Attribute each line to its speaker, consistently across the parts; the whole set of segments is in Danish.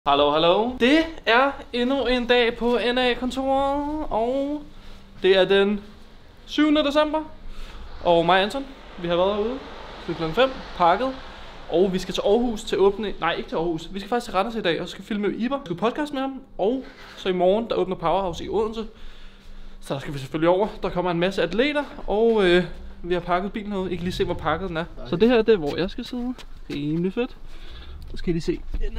Speaker 1: Hallo, hallo. Det er endnu en dag på NA-kontoret, og det er den 7. december. Og mig og Anton, vi har været herude til kl. 5, pakket, og vi skal til Aarhus til åbne... Nej, ikke til Aarhus. Vi skal faktisk til Randers i dag, og skal filme med Iber. Vi skal podcast med ham, og så i morgen, der åbner Powerhouse i Odense. Så der skal vi selvfølgelig over. Der kommer en masse atleter, og vi har pakket bilen herude. I kan lige se, hvor pakket den er. Så det her, det er, hvor jeg skal sidde. Rimelig fedt. Så skal I lige se.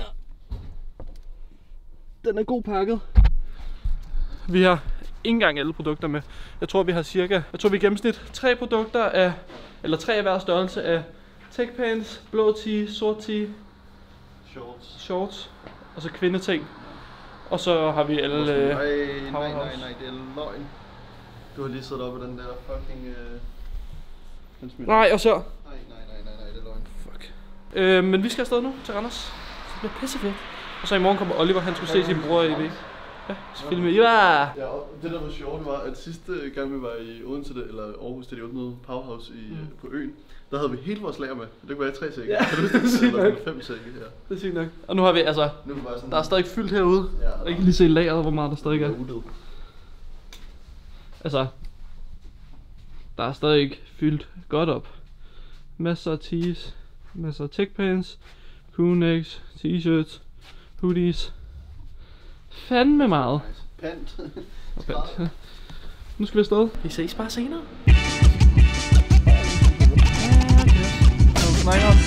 Speaker 1: Den er god pakket. Vi har ikke engang alle produkter med. Jeg tror vi har i gennemsnit 3 produkter af, eller 3 af hver størrelse af tech pants, blå tee, sort tee, shorts og så kvindeting. Og så har vi alle
Speaker 2: nej, det er løgn. Du har lige siddet oppe i den der fucking
Speaker 1: nej, og så
Speaker 2: nej, det er løgn.
Speaker 1: men vi skal afsted nu til Randers. Så det bliver pissefedt. Og så i morgen kommer Oliver, han skulle se sin bror i EV. Ja, så filmer I. Ja,
Speaker 2: det der var sjovt var, at sidste gang vi var i Odense, eller Aarhus, da de åbnede Powerhouse på øen, der havde vi hele vores lager med. Det kunne være 3 sække.
Speaker 1: Ja,
Speaker 2: det er sygt nok. 5 sække her.
Speaker 1: Det er sygt nok. Og nu har vi altså, der er stadig fyldt herude. Ja, og I kan lige se lageret, hvor meget der stadig er. Altså, der er stadig fyldt godt op. Masser af tees, masser af tech pants, crewnecks, t-shirts, hoodies. Fandme meget.
Speaker 2: Pant.
Speaker 1: Og pant. Nu skal vi afsted. Vi ses bare senere. Snakker om.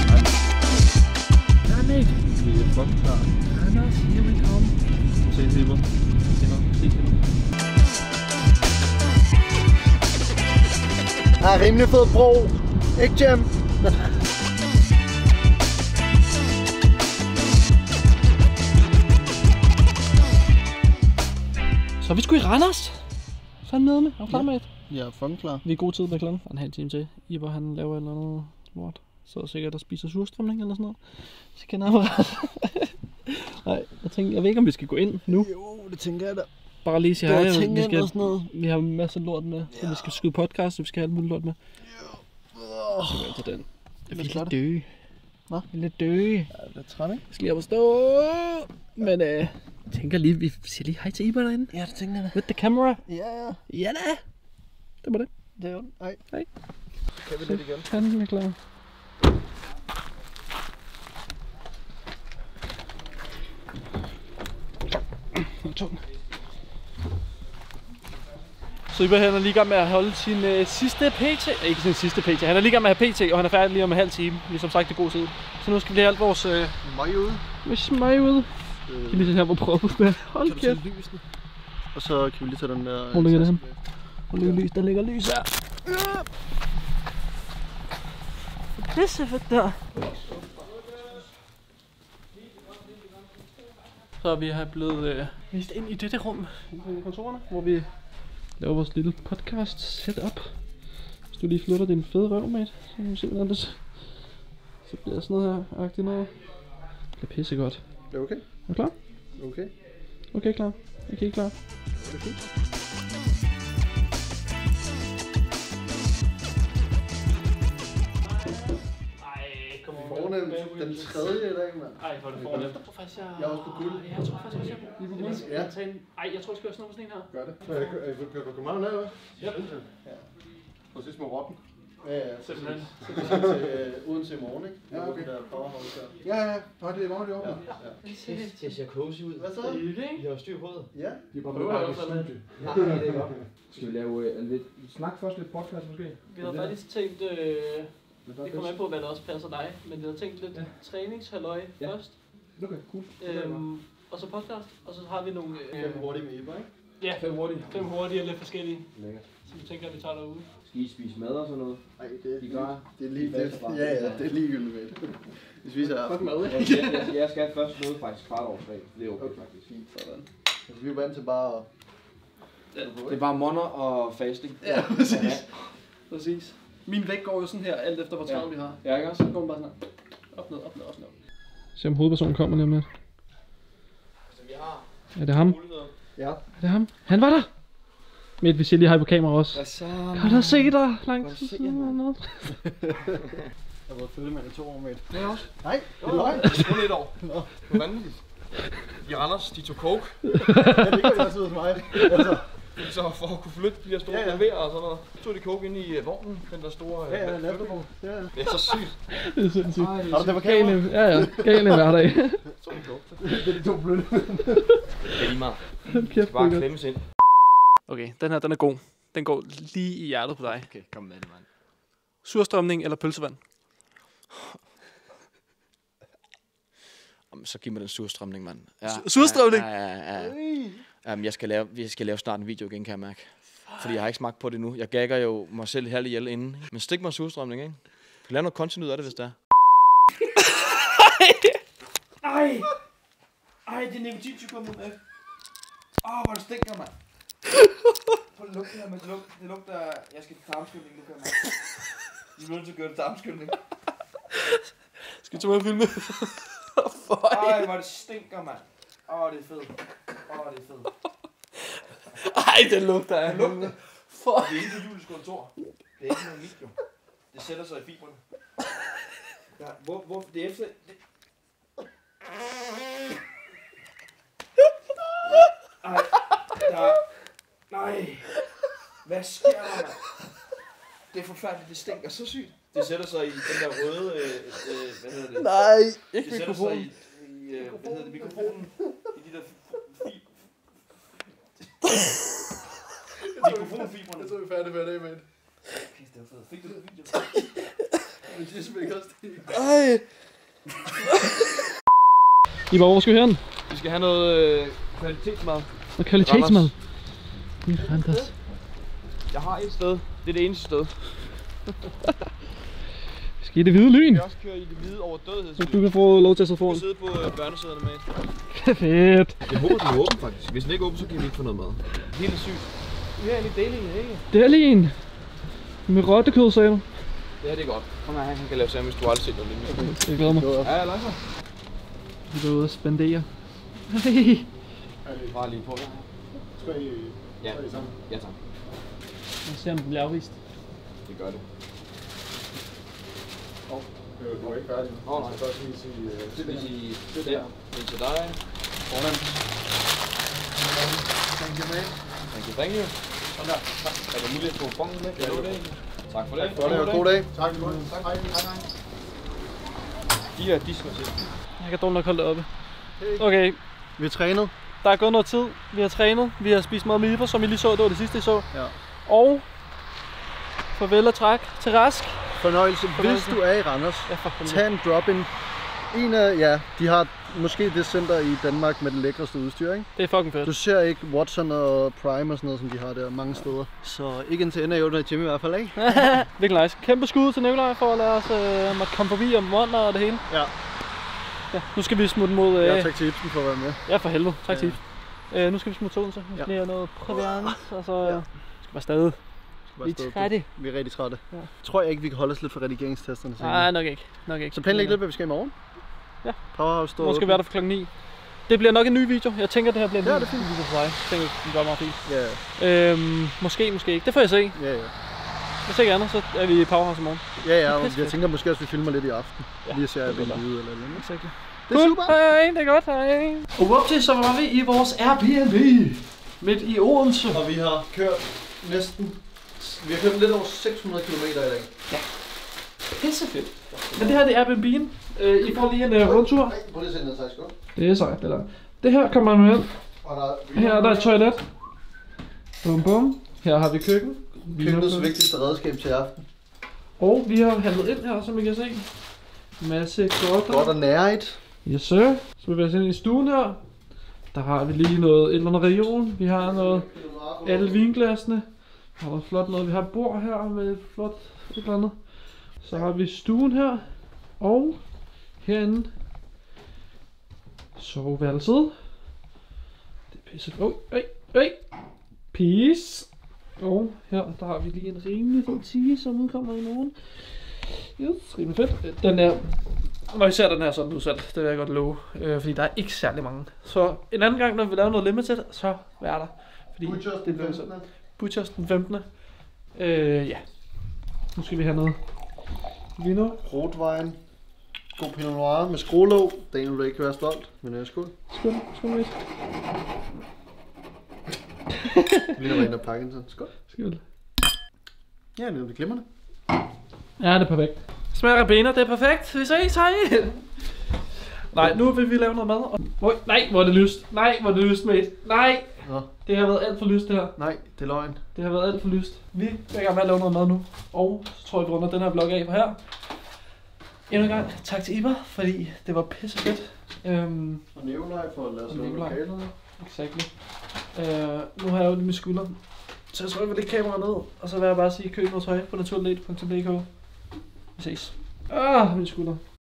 Speaker 1: Ja, mate. Vi er fucking klar. Anders, here we come. Se Iber. Ses senere.
Speaker 2: Rimelig fed bro. Ikke Jam?
Speaker 1: Så er vi sgu i Randers. Fanden nede med. Er du klar med et?
Speaker 2: Ja, fucking klar.
Speaker 1: Vi er god tid med klokken. En halv time til. Iber han laver et eller andet lort. Så sikkert der spiser surstrømning eller sådan noget. Så kan jeg nej, jeg ved ikke om vi skal gå ind nu.
Speaker 2: Jo, det tænker jeg da.
Speaker 1: Bare lige sige hej. Vi har en masse lort med. Så vi skal skyde podcast, så vi skal have alt muligt lort med. Så til den. Jeg er lidt døge.
Speaker 2: Hvad?
Speaker 1: Jeg er lidt døge.
Speaker 2: Ja, det er træt, ikke?
Speaker 1: Jeg skal lige op og stå. Men jeg tænker lige, vi siger lige hej til Iber derinde.
Speaker 2: Ja, det tænker jeg da.
Speaker 1: With the camera.
Speaker 2: Ja.
Speaker 1: Ja da. Det var det.
Speaker 2: Det er jo. Hej.
Speaker 1: Hej.
Speaker 2: Så kan vi lidt igen.
Speaker 1: Han er klar. Så Iber han er lige i gang med at holde sin sidste PT. Ikke sin sidste PT. Han er lige i gang med at have PT, og han er færdig lige om en halv time. Vi er som sagt i god tid. Så nu skal vi have alt vores
Speaker 2: Møg ude.
Speaker 1: Smøg ude. Kan vi lige se her, hvor proppet er. Hold kæft.
Speaker 2: Og så kan vi lige tage den der...
Speaker 1: Hvor ligger det her? Hvor ligger lys? Der ligger lys her. Det er så fedt der. Så er vi blevet vist ind i dette rum i kontorerne, hvor vi laver vores lille podcast setup. Hvis du lige flytter din fede røv, mate, så kan du se hvordan det så bliver sådan noget her, agtigt noget. Det bliver pissegodt.
Speaker 2: Er du okay?
Speaker 1: Er du klar?
Speaker 2: Okay.
Speaker 1: Okay, klar. Okay, klar.
Speaker 2: Er det fint? Fornemt. Den tredje i dag, mand.
Speaker 1: Ej, hvor er det fornemt. Jeg tror faktisk,
Speaker 2: jeg er også på guld.
Speaker 1: Jeg tror faktisk også, jeg er på guld.
Speaker 2: Ja.
Speaker 1: Ej, jeg tror, jeg skal gøre sådan noget på sådan en her.
Speaker 2: Gør det. Kan du komme meget ned, hva'?
Speaker 1: Ja.
Speaker 2: Præcis med rotten. Ja.
Speaker 1: Simpelthen.
Speaker 2: Så vi skal til Odense i morgen, ikke? Ja, okay. Der Powerhouse der. Ja. Nå, det er i morgen, det åbner.
Speaker 3: Det ser cozy ud.
Speaker 2: Hvad så?
Speaker 3: I har styr på det.
Speaker 2: Ja.
Speaker 3: De er bare med i studie. Ja, det er godt. Skal vi lave lidt snak først, lidt podcast måske?
Speaker 1: Vi har faktisk tænkt, vi kommer an på, hvad der også passer dig, men vi har tænkt lidt træningshalløj først.
Speaker 3: Okay, cool.
Speaker 1: Og så podcast, og så har vi nogle...
Speaker 2: 5 hurtige med Iber, ikke?
Speaker 1: Ja,
Speaker 3: 5 hurtige.
Speaker 1: 5 hurtige og lidt forskellige.
Speaker 3: Lækkert.
Speaker 1: Så vi tænker, at vi tager derude.
Speaker 3: Skal I spise mad og sådan noget?
Speaker 2: Nej, det er lige det er ligegyldigt med det. Vi spiser aften.
Speaker 3: Jeg skal først møde faktisk 4:15. Det er okay faktisk.
Speaker 2: Fint, sådan. Altså, vi er vant til bare at...
Speaker 3: Det er bare monner og fasting.
Speaker 2: Ja, præcis.
Speaker 1: Præcis. Min vægt går jo sådan her, alt efter hvor travlt vi har.
Speaker 3: Ja, ikke også?
Speaker 1: Så går den bare sådan her. Op, ned. Se om hovedpersonen kommer lige om lidt.
Speaker 3: Altså, vi har...
Speaker 1: Er det ham?
Speaker 2: Ja.
Speaker 1: Er det ham? Han var der! Midt, vi siger lige hej på kamera også.
Speaker 3: Hvad så?
Speaker 1: Kan du se dig langt siden noget?
Speaker 2: Jeg har været følgemand i 2 år med et.
Speaker 3: Det er også.
Speaker 2: Nej, det er løgn.
Speaker 3: Kun 1 år.
Speaker 2: Nå.
Speaker 3: Hvor vanvittigt. i Randers, de tog coke.
Speaker 2: Ja, det gør jeg hos mig. Altså.
Speaker 3: Så for at kunne flytte de her store klaverer og sådan noget, så tog de coke ind i vognen, den der store flyttevogn.
Speaker 2: Ja.
Speaker 3: Det er så sygt.
Speaker 1: Det er sindssygt.
Speaker 2: Har du det på kamera?
Speaker 1: Ja, gale hverdag.
Speaker 3: Så tog de coke.
Speaker 2: Det er de to bløde.
Speaker 3: Det er lige meget.
Speaker 1: Kæft,
Speaker 3: Bare klemmes ind.
Speaker 1: Okay, den her, den er god. Den går lige i hjertet på dig.
Speaker 3: Okay, kom med det, mand.
Speaker 1: Surstrømning eller pølsevand?
Speaker 3: Så giv mig den surstrømning, mand. Ja,
Speaker 1: surstrømning?
Speaker 3: Ja. Jamen, jeg skal lave snart en video igen, kan jeg mærke. Fordi jeg har ikke smagt på det nu. Jeg gagger jo mig selv halv ihjel inden. Men stik mig surstrømning, ikke? Jeg kan lave noget content ud af det, hvis det er.
Speaker 4: Ej, det er nikotintyggegummi med. Hvor det stinker, mand. Prøv at lugte her, men det lugter, jeg skal til tarmskylning, nu kan jeg mærke. Vi bliver nødt til at gøre det tarmskylning.
Speaker 1: Skal du med at filme?
Speaker 4: Ej, hvor det stinker, mand. Det er fedt. Det er fedt.
Speaker 1: Ej, den lugter af.
Speaker 4: Det lugter. Og det er ikke på Julies kontor. Det er ikke noget mit, jo. Det sætter sig i fibrene. Ja, hvor det er efter... Nej. Hvad sker der, mand? Det er forfærdeligt, det stinker så sygt. Det sætter sig i den der røde... hvad hedder det?
Speaker 1: Nej, ikke
Speaker 4: det sætter sig i hvad hedder det? Mikrofonen. I de der mikrofonfibrene.
Speaker 2: Jeg tror, vi er færdige med det, mand.
Speaker 4: Okay, det var fedt. Fik du det video?
Speaker 2: Men det smager også det.
Speaker 1: Ej. Hvor skal vi hen?
Speaker 3: Vi skal have noget kvalitetsmad.
Speaker 1: Og kvalitetsmad. Det er fantastisk.
Speaker 3: Jeg har et sted. Det er det eneste sted.
Speaker 1: Vi skal i det hvide lyn.
Speaker 3: Vi også køre i det hvide overdødhedslyn.
Speaker 1: Så du kan få lov til at sidde foran.
Speaker 3: Vi sidde på børnesæderne med.
Speaker 1: Fedt.
Speaker 3: Jeg håber, den er åben faktisk. Hvis den ikke er åben, så kan vi ikke få noget mad. Helt sygt. Vi har egentlig deling, ikke?
Speaker 1: Det er lige en. Med rottekød, sagde du.
Speaker 3: Ja, det er godt. Kom her, han kan lave sammen, hvis du aldrig set noget lignende.
Speaker 1: Jeg glæder mig.
Speaker 3: Ja, jeg lader.
Speaker 1: Vi går ud og spendere.
Speaker 3: Bare lige på.
Speaker 2: Skal I...
Speaker 3: Ja, ja tak.
Speaker 1: Jeg ser, om den bliver afvist.
Speaker 3: Det gør det.
Speaker 2: Du er ikke færdig.
Speaker 3: Nej.
Speaker 2: Jeg skal også lige sige...
Speaker 3: Det vil sige, det der. Det er til dig.
Speaker 2: Fornemt. Thank you, man.
Speaker 3: Thank you. Sådan der. Er det muligt at få bongen med? Kan du det? Tak for det.
Speaker 2: God dag. Tak. Hej.
Speaker 3: De her disker til.
Speaker 1: Jeg kan dårligt nok holde det oppe. Okay,
Speaker 2: Vi har trænet.
Speaker 1: der er gået noget tid. Vi har trænet. Vi har spist meget miber, som I lige så. Det var det sidste, I så.
Speaker 2: Ja.
Speaker 1: Og farvel og træk til Rask.
Speaker 2: Fornøjelse. Hvis du er i Randers, tag en drop-in. En af, de har måske det center i Danmark med det lækreste udstyr, ikke?
Speaker 1: Det er fucking fedt.
Speaker 2: Du ser ikke Watson og Prime og sådan noget, som de har der mange steder. Så ikke indtil ender under i gym i hvert fald, ikke?
Speaker 1: Virkelig nice. Kæmpe skud til Nikolaj for at lade os måtte komme forbi om måneder og det hele.
Speaker 2: Ja.
Speaker 1: Ja, nu skal vi smutte mod...
Speaker 2: Ja, tak til Ibsen for at være med.
Speaker 1: Ja, for helvede. Tak til Nu skal vi smutte togen, så. Nu skal lige noget proviant, og så skal bare stadig. Vi er trætte.
Speaker 2: Vi er rigtig trætte.
Speaker 1: Ja.
Speaker 2: Tror jeg ikke, vi kan holde os lidt for redigeringstesterne senere.
Speaker 1: Nej, nok ikke.
Speaker 2: Så planlæg lidt, hvad vi skal i morgen.
Speaker 1: Ja.
Speaker 2: Powerhouse står
Speaker 1: Måske være der for klokken 9. Det bliver nok en ny video. Jeg tænker, det her bliver en
Speaker 2: det er
Speaker 1: ny
Speaker 2: fint.
Speaker 1: video for dig. Jeg tænker, det gør meget fint.
Speaker 2: Ja.
Speaker 1: Måske ikke. Det får jeg se.
Speaker 2: Ja.
Speaker 1: Hvis ikke andet, så er vi i Powerhouse i morgen.
Speaker 2: Ja, og jeg tænker måske også, at vi filmer lidt i aften.
Speaker 1: Ja,
Speaker 2: Lige ser jeg
Speaker 1: det er
Speaker 2: vel ude eller noget.
Speaker 1: Exakt.
Speaker 2: Det er super.
Speaker 1: Hej, det er godt. Hej. Og whoopty, så var vi i vores Airbnb midt i Odense.
Speaker 2: Og vi har kørt næsten... Vi har kørt lidt over 600 km i dag.
Speaker 1: Ja. Pissefedt. Men det her, det er Airbnb'en. I får lige en rundtur.
Speaker 2: Prøv lige at se den her taske op.
Speaker 1: Det er sejt, det der. Det her kommer man med.
Speaker 2: Og
Speaker 1: Her er der et toilet. Bum bum. Her har vi køkken.
Speaker 2: Køkkenets vigtigste redskab til aften.
Speaker 1: Og vi har handlet ind her, som I kan se. Masse
Speaker 2: Godt og nærigt.
Speaker 1: Yes sir. Så bevæger vi os ind i stuen her. Der har vi lige noget et eller andet region. Vi har noget alle vinglasene. Der er noget flot noget. Vi har et bord her med et flot et eller andet. Så har vi stuen her. Og herinde soveværelset. Det er pisse. Peace. Og her, der har vi lige en rimelig fed tige, som udkommer i morgen. Yes, rimelig fedt. Den er, når I ser den her sådan udsat, det vil jeg godt love. Fordi der er ikke særlig mange. Så en anden gang, når vi laver noget limited, så er der. Fordi
Speaker 2: Butchers
Speaker 1: det bliver sådan. Butchers den 15. Ja. Nu skal vi have noget vino.
Speaker 2: Rotwein. God Pinot Noir med skruelåg. Daniel vil ikke være stolt, men skål.
Speaker 1: Skål, mate.
Speaker 2: Lige der var en af Parkinson. Skål.
Speaker 1: Skål.
Speaker 2: Ja, det glemmer det.
Speaker 1: Ja, det er perfekt. Smager af bener, det er perfekt. Vi ses, hej. Nej, nu vil vi lave noget mad. Nej, hvor er det lyst. Nej, hvor er det lyst, mate. Nej.
Speaker 2: Nå.
Speaker 1: Det har været alt for lyst, det her.
Speaker 2: Nej, det er løgn.
Speaker 1: Det har været alt for lyst. Vi er i gang med at lave noget mad nu. Og så tror jeg, vi runder den her vlog af for her. Endnu en gang tak til Iber, fordi det var pisse fedt.
Speaker 2: Og Nikolaj for at lade os lave lokalerne.
Speaker 1: Exactly. Nu har jeg jo lige min skulder. Så jeg tror, jeg vil lægge kameraet ned. Og så vil jeg bare sige, køb noget tøj på naturligt.dk. Vi ses. Min skulder.